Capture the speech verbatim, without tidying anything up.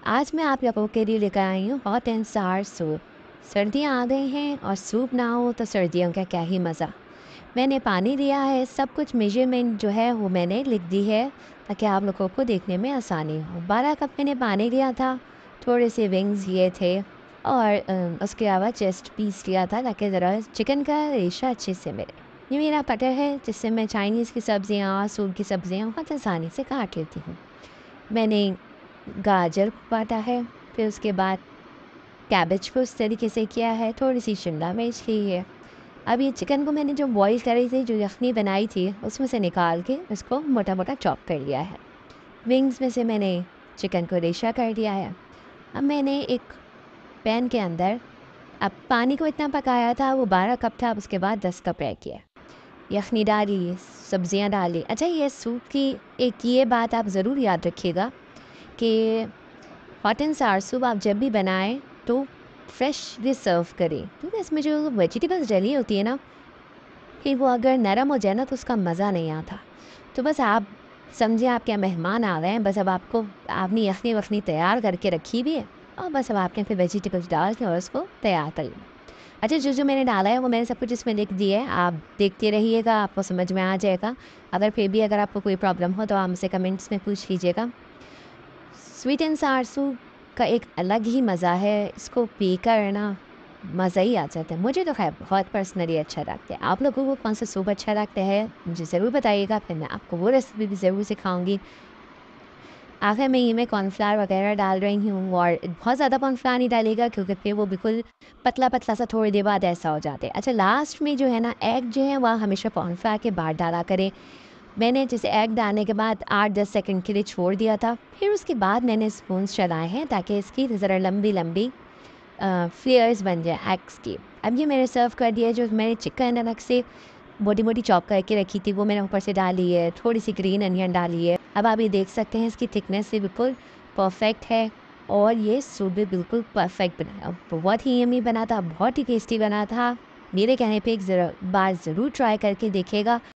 आज मैं आप लोगों के लिए लेकर आई हूँ हॉट एंड सार सूप। सर्दियाँ आ गई हैं और सूप ना हो तो सर्दियों का क्या ही मज़ा। मैंने पानी लिया है, सब कुछ मेजरमेंट जो है वो मैंने लिख दी है ताकि आप लोगों को देखने में आसानी हो। बारह कप मैंने पानी लिया था, थोड़े से विंग्स लिए थे और अ, उसके अलावा चेस्ट पीस लिया था ताकि ज़रा चिकन का रेशा अच्छे से मिले। ये मेरा कटर है जिससे मैं चाइनीज़ की सब्ज़ियाँ, सूप की सब्ज़ियाँ बहुत आसानी से काट लेती हूँ। मैंने गाजर को काटा है, फिर उसके बाद कैबेज को उस तरीके से किया है, थोड़ी-सी शिमला मिर्च ली है। अब ये चिकन को मैंने जो बॉयल करी थी, जो यखनी बनाई थी, उसमें से निकाल के उसको मोटा-मोटा चॉप कर लिया है। विंग्स में से मैंने चिकन को रेशा कर दिया है। अब मैंने एक पैन के अंदर अब पानी को इतना पकाया था, वो बारह कप था, अब उसके बाद दस कप रह गया। यखनी डाली, सब्जियाँ डाली। अच्छा, ये सूप की एक ये बात आप ज़रूर याद रखिएगा कि हॉट एंड सार सूप आप जब भी बनाएं तो फ्रेशली सर्व करें, क्योंकि इसमें जो वेजिटेबल्स डली होती है ना, फिर वो अगर नरम हो जाए ना तो उसका मज़ा नहीं आता। तो बस आप समझिए आपके यहाँ मेहमान आ गए हैं, बस अब आपको आपने यखनी वखनी तैयार करके रखी भी है और बस अब आपने फिर वेजिटेबल्स डाल के और उसको तैयार कर लें। अच्छा, जो जो मैंने डाला है वो मैंने सब कुछ इसमें लिख दिया है, आप देखते रहिएगा, आपको समझ में आ जाएगा। अगर फिर भी अगर आपको कोई प्रॉब्लम हो तो आप मुझसे कमेंट्स में पूछ लीजिएगा। स्वीट एंड सार सूप का एक अलग ही मज़ा है, इसको पीकर ना मज़ा ही आ जाता है। मुझे तो खैर बहुत पर्सनली अच्छा लगता है। आप लोगों को कौन सा सूप अच्छा लगता है मुझे ज़रूर बताइएगा, फिर मैं आपको वो रेसिपी भी ज़रूर सिखाऊंगी। आखिर में ये मैं कॉर्नफ्लावर वगैरह डाल रही हूँ और बहुत ज़्यादा कॉर्नफ्लावर नहीं डालेगा क्योंकि फिर वो बिल्कुल पतला पतला सा थोड़ी देर बाद ऐसा हो जाता है। अच्छा, लास्ट में जो है ना एग जो है वह हमेशा कॉर्नफ्लावर के बाद डाला करें। मैंने जैसे एग डालने के बाद आठ दस सेकंड के लिए छोड़ दिया था, फिर उसके बाद मैंने स्पून्स चलाए हैं ताकि इसकी ज़रा लंबी लंबी फ्लेयर्स बन जाए एग्स की। अब ये मैंने सर्व कर दिया है। जो मैंने चिकन अलग से मोटी मोटी चॉप करके रखी थी वो मैंने ऊपर से डाली है, थोड़ी सी ग्रीन अनियन डाली है। अब आप ये देख सकते हैं इसकी थिकनेस भी बिल्कुल परफेक्ट है और ये सूप भी बिल्कुल परफेक्ट बना है। बहुत ही यमी बना था, बहुत ही टेस्टी बना था। मेरे कहने पे एक ज़रा बार ज़रूर ट्राई करके देखिएगा।